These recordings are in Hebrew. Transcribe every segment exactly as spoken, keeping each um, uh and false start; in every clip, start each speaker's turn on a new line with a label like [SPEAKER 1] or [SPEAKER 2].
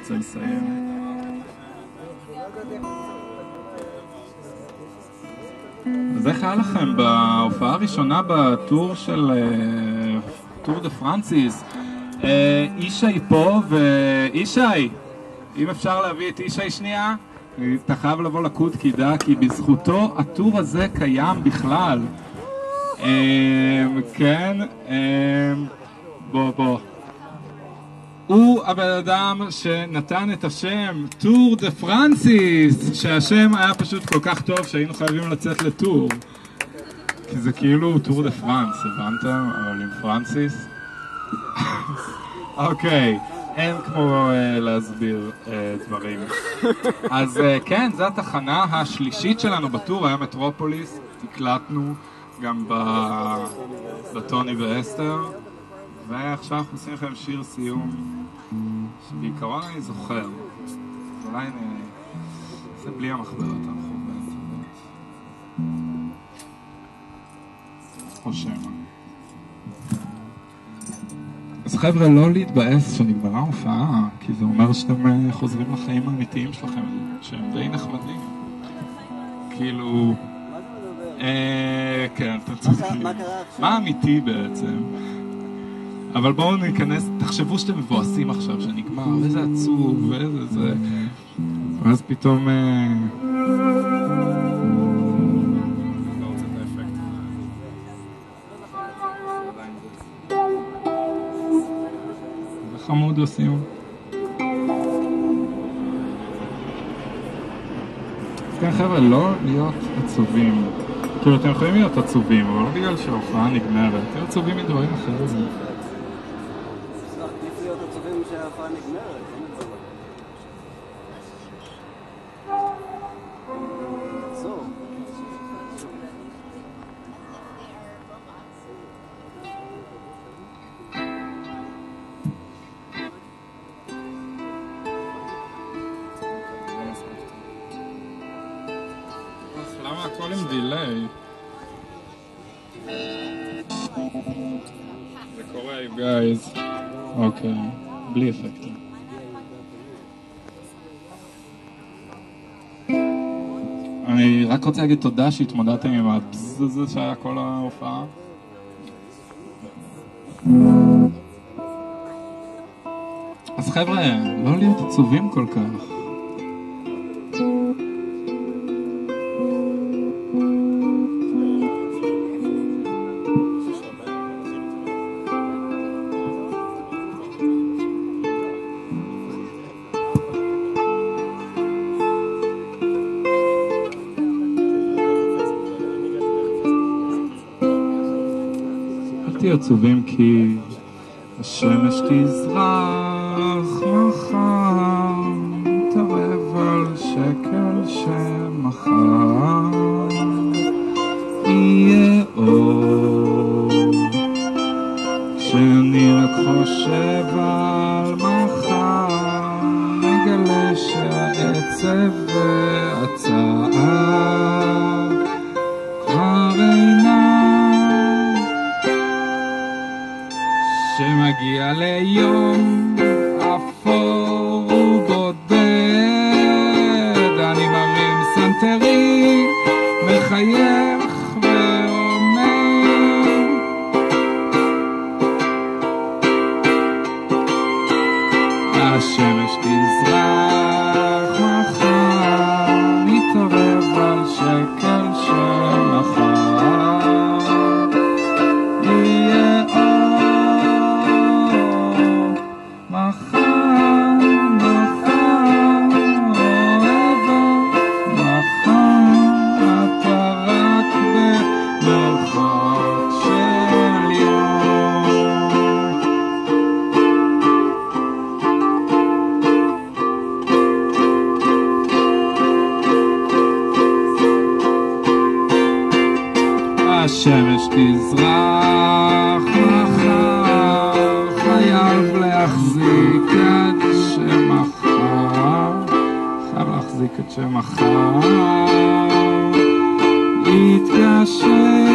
[SPEAKER 1] רוצה לסיים. אז איך היה לכם בהופעה הראשונה בטור של טור דה פרנסיס? אישי פה, ואישי, אם אפשר להביא את אישי שנייה, אתה חייב לבוא לקוד קידה, כי בזכותו הטור הזה קיים בכלל. כן, בוא בוא. הוא הבן אדם שנתן את השם טור דה פרנסיס, שהשם היה פשוט כל כך טוב שהיינו חייבים לצאת לטור, כי זה כאילו טור דה פרנס, הבנתם? אבל עם פרנסיס. אוקיי, אין כמו uh, להסביר uh, דברים. אז uh, כן, זו התחנה השלישית שלנו בטור, היה מטרופוליס, הקלטנו גם בטוני ואסתר, ועכשיו אנחנו עושים לכם שיר סיום שבעיקרון אני זוכר, אז אולי נעשה בלי המחברת המחוברת או שמה. אז חבר'ה, לא להתבאס שנגמרה הופעה, כי זה אומר שאתם חוזרים לחיים האמיתיים שלכם, שהם די נחמדים. כאילו... כן, אתה צודקים. מה אמיתי בעצם? אבל בואו ניכנס, תחשבו שאתם מבואסים עכשיו שנגמר, איזה עצוב, ואיזה זה... ואז פתאום... לא רוצה את האפקט. זה חמוד לסיום. אז כן חבר'ה, לא להיות עצובים. כאילו אתם יכולים להיות עצובים, אבל לא בגלל שההופעה נגמרת, אתם עצובים מדברים אחרים. שההופעה נגמרת, אין את זה. עצור. למה הכל עם דיליי? זה קורה, you guys. אוקיי. בלי אפקטים. אני רק רוצה להגיד תודה שהתמודדתם עם הבזז הזה שהיה כל ההופעה. אז חבר'ה, לא להיות עצובים כל כך. עצובים כי השמש תזרח מחר, תרב על שקל שמחר יהיה אור, כשאני רק חושב על מחר נגלה שהעצב והצער כבר אינם, שמגיע ליום אפור ובודד, אני מרים סנטרי, מחייך ואומר השמש תזרח מחר, נתערב על שקל שמחר יהיה השמש תזרח מחר, חייב להחזיק עד שמחר, חייב להחזיק עד שמחר יתקשר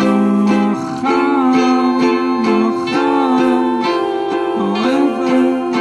[SPEAKER 1] מחר, מחר, אוהבת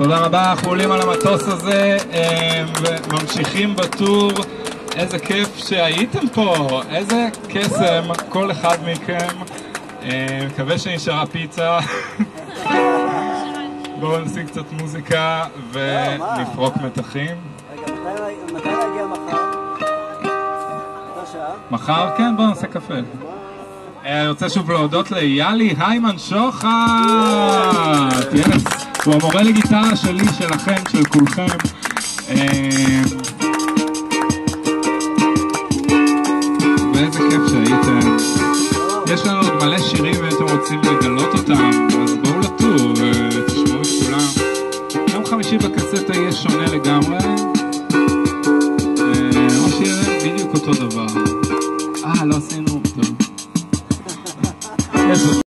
[SPEAKER 1] תודה רבה, אנחנו עולים על המטוס הזה וממשיכים בטור. איזה כיף שהייתם פה, איזה קסם כל אחד מכם. מקווה שנשארה פיצה. בואו נשים קצת מוזיקה ונפרוק מתחים.
[SPEAKER 2] רגע, מתי להגיע מחר? אותה שעה?
[SPEAKER 1] מחר? כן, בואו נעשה קפה. אני רוצה שוב להודות ליאלי היימן שוחט. יס, הוא המורה לגיטרה שלי, שלכם, של כולכם. ואיזה כיף שהייתם. יש לנו עוד מלא שירים ואתם רוצים לגלות אותם, אז בואו לטור ותשמעו את כולם. יום חמישי בקסטה יהיה שונה לגמרי, או שיהיה בדיוק אותו דבר. אה, לא עשינו טוב.